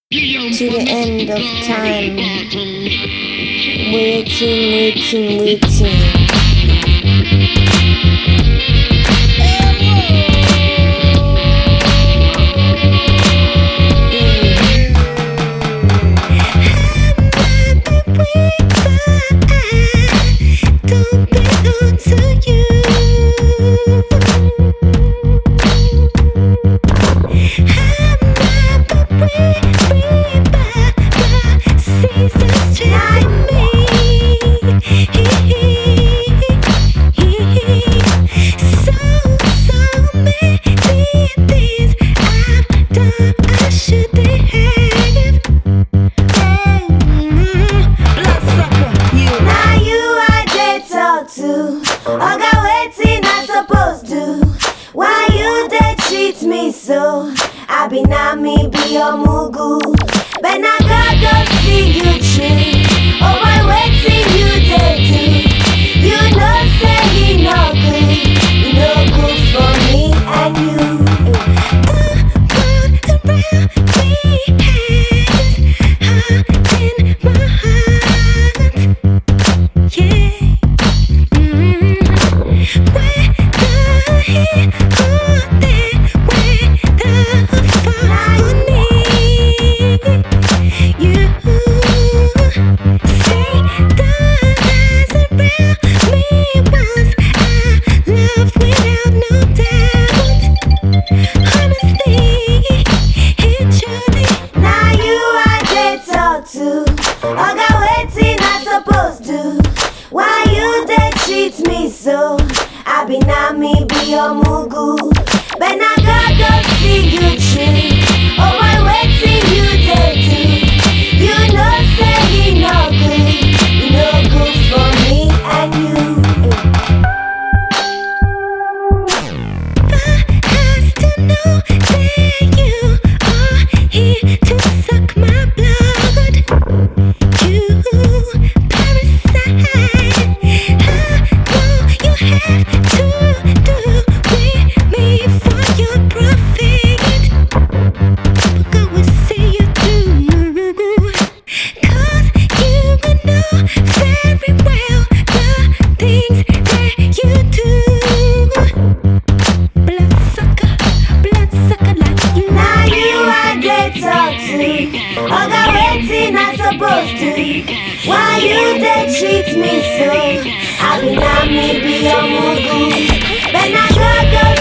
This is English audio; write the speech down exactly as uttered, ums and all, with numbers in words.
to the end of time. Waiting, waiting, waiting. So I be na me be your mugu, but I gotta go see you tree. Oh, I waiting you there too. You know say he no good, he no good for me and you. The world around me has in my heart, yeah. Mm-hmm. Whether here or there. So I be na me be your mugu, but I gotta go see you tree. Oh, I waiting you there too. You know say he no good, he no good for me and you. But has to know that you are here to suck my blood. You parasite. Have to do with me for your profit, but God will see you through, cause you know very well the things that you do. Bloodsucker, bloodsucker like you. Now you I get talk to, I got waiting I supposed to. Why you they treat me so? I be not me be your mugu, but I gotta go.